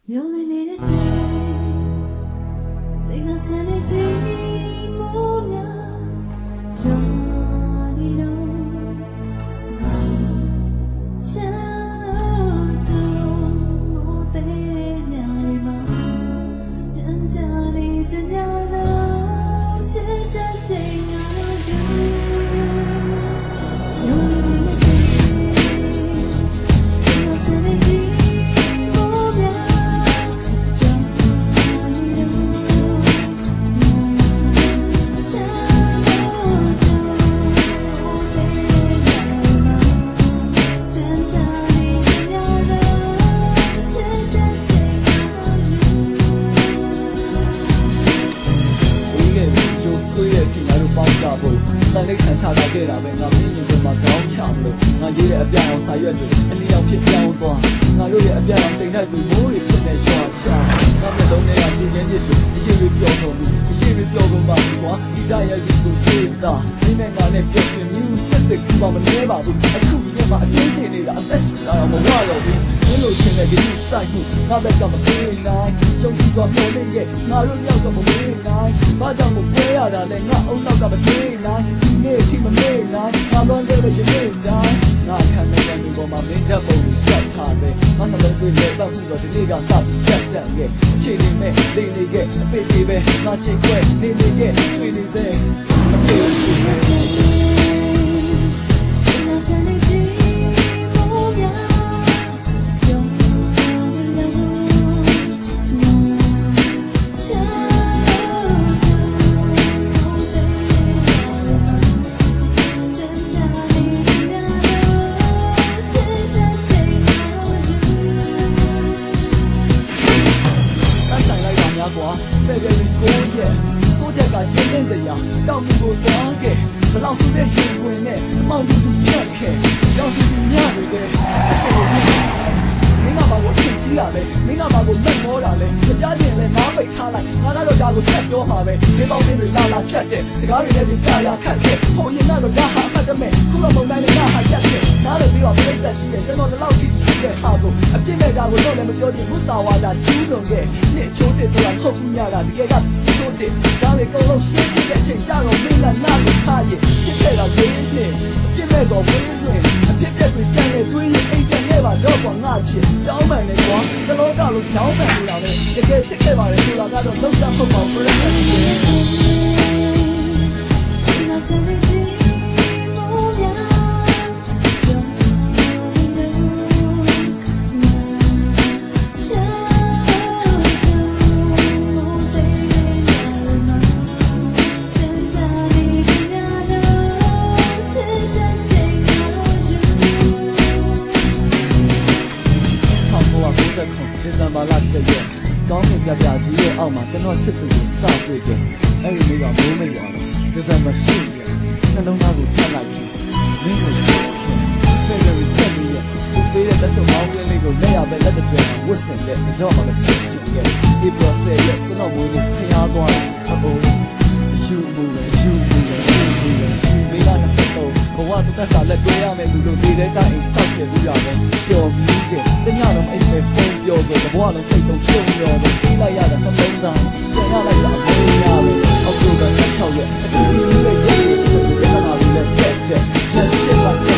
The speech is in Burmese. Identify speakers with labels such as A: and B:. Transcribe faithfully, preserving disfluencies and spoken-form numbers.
A: မျောလင်းနေတဲ့တိုင်စိတ်သာဆန်တဲ့ချိန်မိုးများရောနေတော့ငါချမ်းတော့မိုးတဲ့ညရီမှာကြမ်းကြနေကြညာတော့ချစ်တဲ့ချိန်ငါယူမျောလင်းနေတဲ့တိုင်စိတ်သာဆန်တဲ့ချိန်
B: တန်လေးခံချလာခဲ့တာပဲငါမင်းရင်ပေါ်မှာခေါင်းချမလို့ငါရေးတဲ့အပြအောင်စာရွက်တွေအလျောင်ဖြစ်ပြောင်းသွားငါတို့ရဲ့အပြအောင်တိမ်တိုက်ပြီးမိုးတွေဖြစ်နေရွာချငါမျက်လုံးထဲကရှင်ချင်းပြစ်တွေအရှိတွေပျော်ကုန်ပြီအရှိတွေပျော်ကုန်ပါပြီကွာဒီတိုင်းရဲ့ရင်ကိုစေးတာဒီနဲ့ငါနဲ့ပြည့်စုံမြူးတက်တဲ့ကူပါမလဲပါဘူးအခုရင်မှာအတင်းချင်နေတာအသက်ရှင်လာတော့မဝတော့ဘူးမင်းတို့ချင်းတဲ့ဒီစိုက်မှုငါဘက်ကမပြေးနိုင်ရှုံးပြီးသွားမျောလင့်ခဲ့ငါတို့ရောက်တော့မမေးနိုင်ဘာကြောင့်မပွဲရတာလဲငါအုံနောက်ကမပြေးနိုင်ဒီနေ့ထိမမေးနိုင်ငါလွန်ခဲ့တဲ့ရင်မေးတိုင်းငါခံနေတဲ့ဒီပေါ်မှာမင်းတက်ပုံကိုပြတ်ထားတယ်ငါနှလုံးသွင်းလက်ပတ်ပြီးတော့ဒီနေ့ကစပြီးရက်တန်ခဲ့အခြေအနေနဲ့နေနေခဲ့အပေသေးပဲငါချစ်ခွဲနေနေခဲ့ချွေနေစေအပေသေးပဲFebruary ကိုရက်ကိုချက်ကရှင်းတဲ့စရာတောက်မှုကိုသွားခဲ့ဘလောက်ဆိုတဲ့ရှင်ဝင်နဲ့အမောင်တူတူညက်ခဲ့ရောက်တူတူညက်တွေတဲ့မင်းကဘာကိုထင်ကြီးရလဲမင်းကဘာကိုလက်မောတာလဲကြားကျင်လဲနားပိတ်ထားလိုက်ငါကတော့ဒါကိုဆက်ပြောမှာပဲဒီပေါင်းလေးတွေလာလာဖြတ်တဲ့စကားတွေလည်းကြာရခတ်တဲ့ဟိုရင်ကတော့ဒါဟာအမှတ်တမဲ့ခုတော့မုံတိုင်းနဲ့ငါဟာရက်တဲ့နားလည်းပြီးတော့ပြိတ္တရှိတယ်ကျွန်တော်ဒီလောက်ထိရှိတဲ့ဟာကိုအပြစ်မဲ့တာကိုတော့လည်းမပြောချင်ဘူးတာဝါတာကျူးလွန်ခဲ့နှစ်ချိုးတဲ့ဆိုတာဟုတ်ဘူးများတာတကယ်ကချိုးတဲ့ဒါတွေကုန်လုံးရှင်းပြတဲ့အချိန်ကြာတော့မင်းကနားကိုထားရင်ချစ်ခဲ့တာလေးနဲ့အပြစ်မဲ့တော့ဝင်းတွင်အပြစ်ပြက်တွေပြန်နေတွေးရင်အိတ်ပြန်ခဲ့ပါတော့ကွာငါချစ်တောင်းပန်နေကွာကလောကလို့ညောင်းပန်နေတာလေတကယ်ချစ်ခဲ့ပါတယ်ဆိုတာကတော့လုံးဝမဟုတ်ပါဘူးပြည့်စုံတယ်ဒီဇင်ဘာလတည့်ရက်ကောင်းကင်ပြပြကြီးရဲ့အောက်မှာကျွန်တော်ချစ်သူကိုစတွေ့ကြအဲ့ဒီနေ့ကမိုးမရွာတော့ဒီဇင်ဘာရှိရက်နှလုံးသားကိုထပ်လိုက်ပြီးမင်းကိုချစ်ခင်ဖက်ရစ်ဆက်ပြီးသူပေးတဲ့လက်ဆောင်မောင်းကလေးကိုလက်ရပဲလက်တစ်ကြွယ်ဝတ်ဆင်တဲ့ကြောက်မှလည်းချစ်ချင်ရဲ့ဒီပရိုဆက်ရဲ့ကျွန်တော်မွေးလို့ဖျားသွားတယ်အပေါ်ရှူမှုလေရှူမှုလေရှူမှုလေရှူမေးလာတဲ့တော့ဘဝသူတက်စာလက်တွဲရမယ်သူတို့နေတဲ့တိုင်းဆောက်ပြပြီးရမယ်ပျော်ပြီးခဲ့တညလုံးအိမ်ပဲပုံပျော်ခဲ့ဘဝလုံးစိတ်တုံးရှုံရောပဲပြေးလိုက်ရတဲ့နှလုံးသားပြန်ရလိုက်တာမင်းရပဲအောက်တိုဘာ၆ရက်အခုချိန်ကြီးရဲ့ရက်ရှိတဲ့ပြဿနာတွေလည်းတက်တက်ရက်ဖြစ်ပါ